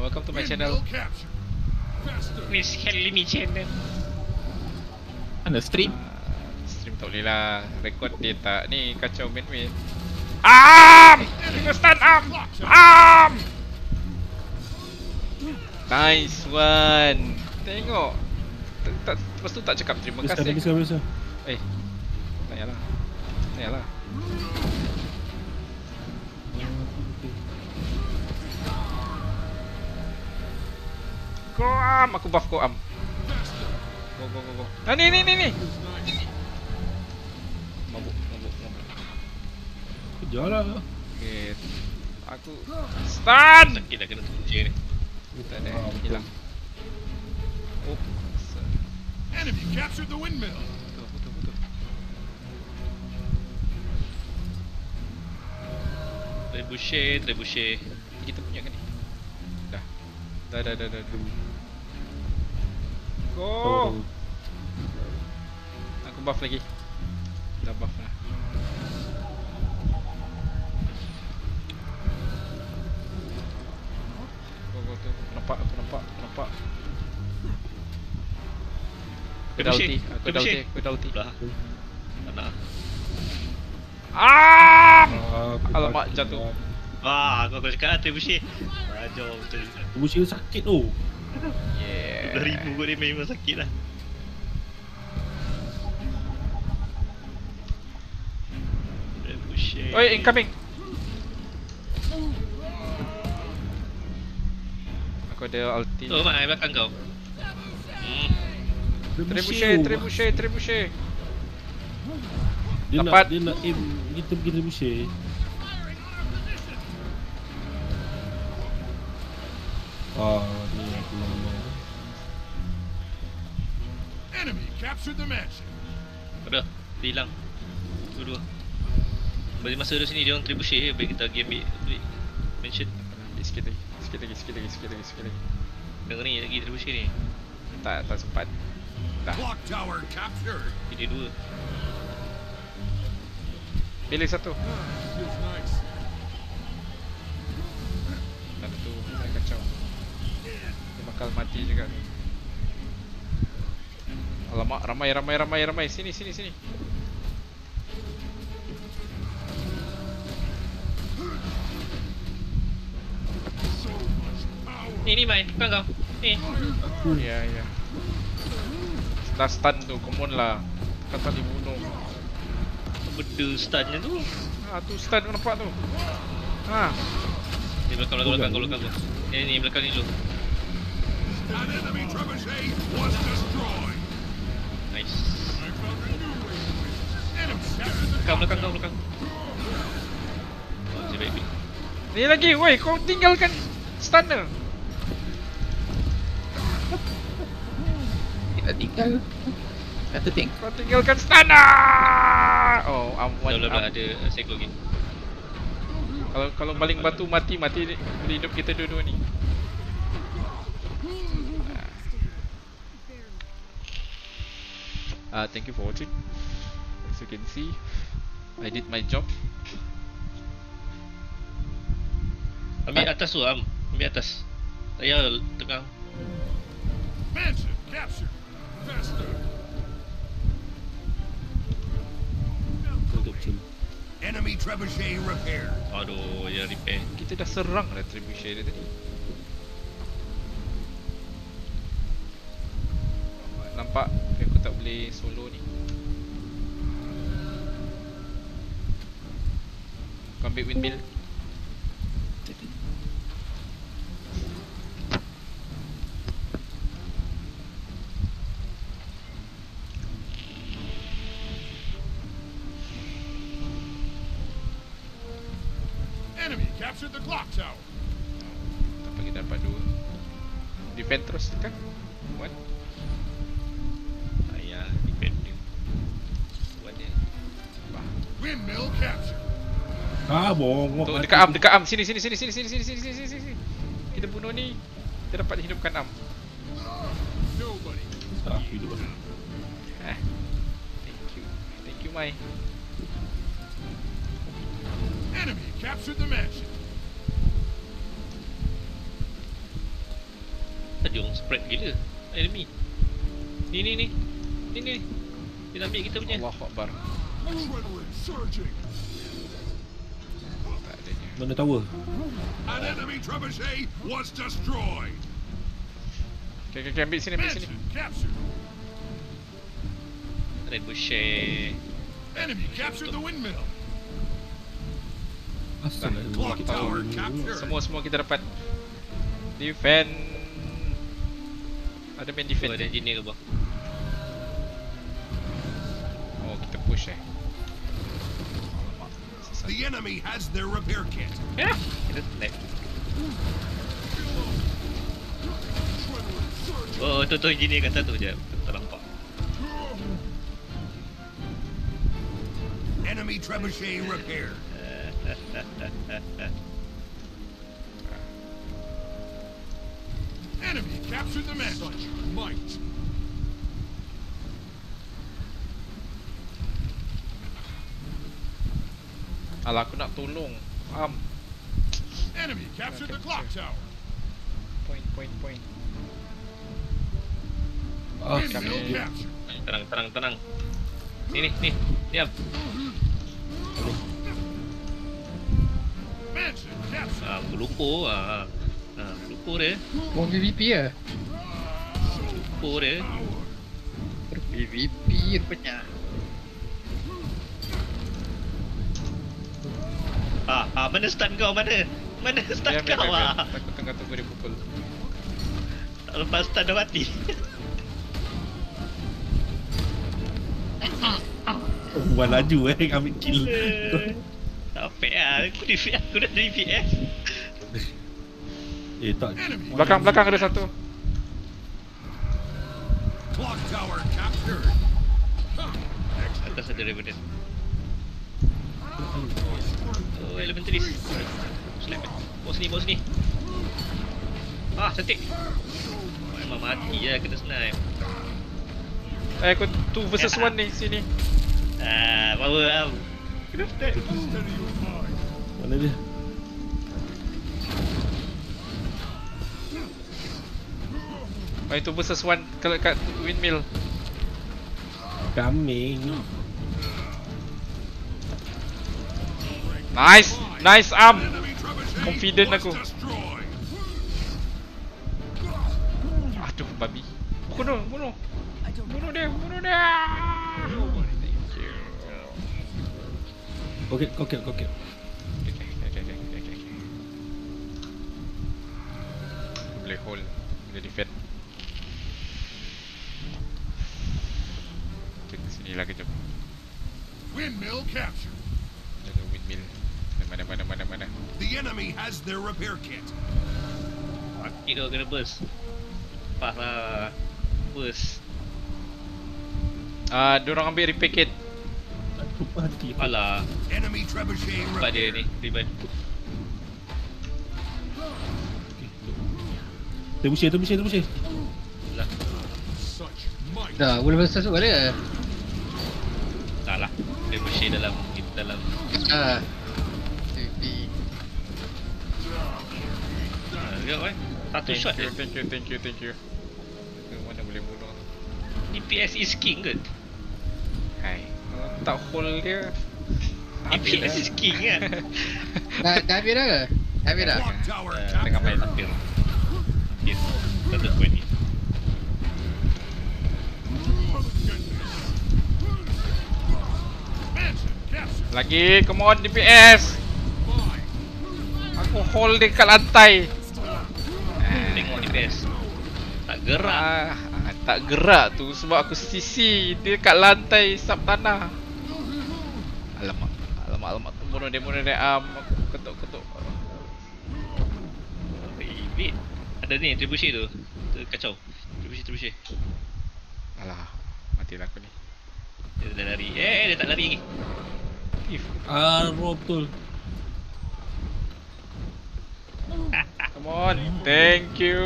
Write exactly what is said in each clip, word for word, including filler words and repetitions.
welcome to my channel. Miss Helmi channel. Mana stream? Uh, stream tak boleh lah. Record dia tak. Ni kacau main-main. Am! Tengok stun Am! Am! Nice one. Tengok. Tak, lepas tu tak cakap terima kasih. Bisa, bisa, bisa. Eh, tak payahlah. Tak payahlah. Go Am, aku buff kau Am. Go go go go. Ah ni ni ni ni. Mabuk mabuk mabuk. Kejar lah. Okay. Aku stun. Sakit dah kena tunjuk ni. Tak ada, hilang. Oh. Enemy captured the windmill. Betul betul betul. Trebuchet, trebuchet. Kita punya kan ni. Dah. Dah dah dah dah. Go. Oh. Aku buff lagi. Dah buff lah. Go go tu. Aku nampak, aku nampak, aku nampak. Aku dah ulti, aku dah ulti, aku dah ulti. Dah. Mana? Ah! Ah, Alamak, jatuh. Ah, aku aku cakap trebuchet. Raja betul. Busi sakit tu. Yeah. Dah ribu kot dia memang sakit lah. Trebuchet. Oi, incoming. Aku ada ulti. Oh, mak, belakang kau. Hmm. Trebuchet, trebuchet, trebuchet. Dia Dapat. nak, dia nak aim kita pergi trebuchet. Ah, ni aku lama. Enemy captured the mansion. Ada, dia hilang. Dua-dua. Bagi masa dia sini dia orang trebuchet, baik kita pergi ambil ambil mention. Sikit lagi, sikit lagi, sikit lagi, sikit lagi, sikit lagi. Dengar ni lagi trebuchet ni. Tak, tak sempat. Dah. Clock tower captured. Dia dua. Pilih satu. Feels nice. Satu tu saya kacau. Dia bakal mati juga. Alamak, ramai ramai ramai ramai. Sini sini sini. Ni ni main, bukan kau. Ni. Ya ya. Dah stun tu, come on lah. Kata dibunuh. Benda stunnya tu. Ha tu stun kau nampak tu. Ha. Ni belakang belakang belakang belakang tu. Ni ni belakang ni dulu. An enemy trebuchet was destroyed. Nice. I found a new way to win. Enemy captured the Belakang belakang kau belakang. Masih baik baik. Ni lagi, woi, kau tinggalkan stunner. Kita tinggal. Kata tengok. Kau tinggalkan stunner. Oh, am Dah one. dah am. ada cycle lagi. Kalau kalau baling batu mati mati di- boleh hidup kita dua-dua ni. Ah, uh, thank you for watching. As you can see, I did my job. Ambil atas tu Am. Ambil atas. Tak payah tengah. mansion captured. Faster. Tutup cil. Enemy trebuchet repaired. Aduh, ya repair. Kita dah serang retribution dia tadi. Nampak aku tak boleh solo ni. Kau ambil windmill. Enemy captured the clock tower. Tak kita dapat dua. Defend terus tekan. One. Ayah, repair dia. Buat dia. Windmill captured. Ah, bohong. Tu dekat am, dekat am. Sini sini sini sini sini sini sini sini sini sini. Kita bunuh ni. Kita dapat hidupkan am. Nobody. Ah, hidup. Eh. Thank you. Thank you Mai. Enemy captured the mansion. dia orang spread gila. Enemy. Ni ni ni. Ni ni. Dia nak ambil kita punya. Allahu Akbar. Adrenaline surging. Tak adanya. Mana tower? An enemy trebuchet was destroyed. Okay, okay, okay, ambil sini, ambil sini. Mansion captured. Trebuchet. Enemy captured the windmill. Asal lah Clock kita tower tahu. captured. Semua semua kita dapat. Defend. Ada main Tu defend. ada engineer ke bawah. Oh, kita push eh. The enemy has their repair kit. Ya. Kita snap. Oh, tu tu engineer kat atas tu je. Tak nampak. Enemy trebuchet repaired. Enemy captured the mansion. Such might. Alah, aku nak tolong. Am. Enemy captured the clock tower. Point, point, point. Ah, Windmill kami- captured. Tenang, tenang, tenang. Ni ni ni. Diam. Mansion captured. Ah, berlumpur ah. Ah, berlumpur dia. Buang P V P lah. Berlumpur dia. P V P rupanya. Ah, ah, mana stun kau? Mana? Mana stun Biar, biar, kau biar, ah? biar. Aku tengah tunggu dia pukul. Tak lepas stun dah mati. Oh, buat laju eh ambil kill. Tak fair lah. Aku di P S. Aku dah dari P S. Eh tak. Enemy. Belakang, belakang ada satu. Clock tower captured. Huh. Atas ada Revenant. Oh, Elementaries. Slap. Bawa sini, bawa sini. Ah, cantik. Memang mati lah kena snipe. Eh, aku two versus one ni, sini. Ah, power am. Kena snipe. Steady your mind. Mana dia? Oh, itu versus one kat, kat windmill. Kambing. Nice, nice arm. Enemy trebuchet Confident was aku. destroyed. Aduh, babi. Bunuh, bunuh. Bunuh dia, bunuh dia. Thank you. Okey, okey, okey. Okay, okay, okay, okay, okay, okay. Boleh hold, boleh defend. Kita sini lah kejap. Windmill captured. Jaga windmill. Mana, mana, mana, mana. The enemy has their repair kit. Sakit tu kena burst. Lepas lah. Burst. Ah, uh, diorang ambil repair kit. Aku mati. Alah. Enemy trebuchet Nampak dia repaired. ni. Ribbon. Terbusih, terbusih, terbusih. Lah. Such might. Dah, boleh masuk balik. Tak lah. Dia bersih dalam. Dalam. Ah. P V P. Ah, lihat kan. Satu Thank shot you, je. thank you, thank you, thank you. Ke mana boleh bunuh? Ni P S is king ke? Hai. Kalau tak hold dia. Ni P S is king kan? Dah, dah habis dah ke? Dah habis dah? Clock tower Uh, tengah main captured. hampir. Yes. Satu point ni. Mansion captured. Lagi, come on D P S. Mine. Aku hold dia kat lantai. Tengok ni P S. Tak gerak. Ah, tak gerak tu sebab aku sisi dia kat lantai sub tanah. Alamak, alamak, alamak. Bunuh dia, bunuh dia. Am, aku ketuk-ketuk. Wait. Ada ni trebuchet tu. Tu kacau. Trebuchet trebuchet. Alah, matilah aku ni. Dia dah lari. Eh, dia tak lari lagi. If, Ah, roh betul. come on. Thank you.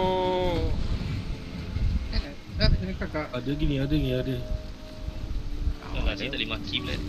Dah, ini kakak. Ada gini, ada ni, ada. Oh, lah, saya tak boleh maki pula.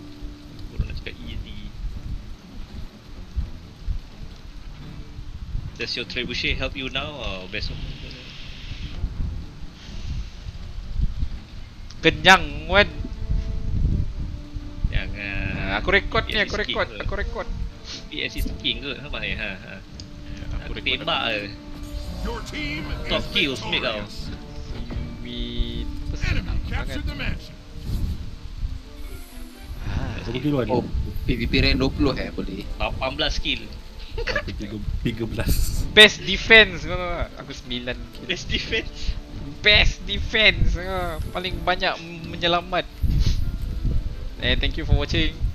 Orang nak cakap easy. Does your trebuchet help you now or besok? Kenyang Wan. Jangan. Ah, Aku rekod ni, P S aku is rekod, king aku rekod. P S is king kot sama ya. Ha. ha. Aku Aku rekod. tembak je. Your team Top is kills, mate, kau. victorious. We Enemy senang captured sangat. the mansion. Ah, Berapa kilo ada? Oh, P V P rank dua puluh eh boleh. lapan belas kill. Aku tiga- tiga belas. Best defense kau tahu tak? Aku sembilan. Best defense. Best defense kau. Paling banyak menyelamat. Eh, thank you for watching.